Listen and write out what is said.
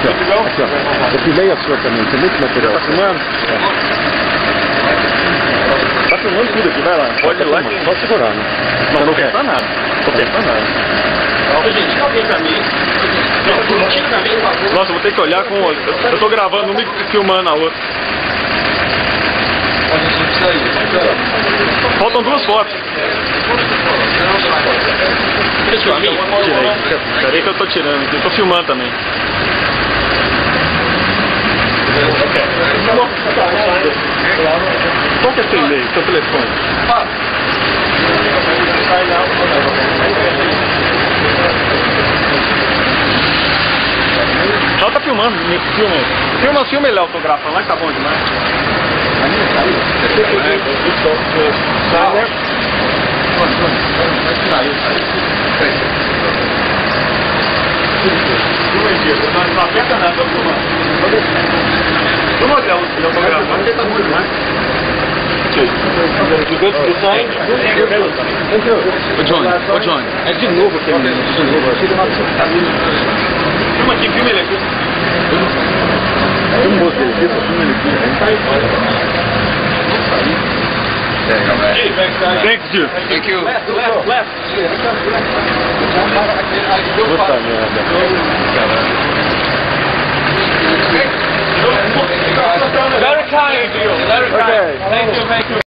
Aqui, ó. Aqui, ó. Eu filmei a sua também, tem muito material. Tá filmando? Tá filmando tudo aqui, vai lá. Pode ir lá. Só segurar, né? Não, não quer nada. Não quer nada. Gente, tira alguém pra mim. Não, tira pra mim, por favor. Nossa, eu vou ter que olhar com o olho. Eu tô gravando uma e filmando a outra. Faltam duas fotos. Você tirou a mim? Tirei. Peraí que eu tô tirando. Eu tô filmando também. Qual que é seu e-mail, seu telefone? Ela tá filmando, filma ele autografando lá que tá bom demais. Não aperta nada, tô filmando. Filma o autografando, porque tá bom demais. Ô John, é de novo aquele menino, de novo. Filma aqui, filma ele aqui. Filmou ele aqui, só filma ele aqui. Thank you. Thank you. Left. Puta merda. Very kind of you. Very kind. Thank you.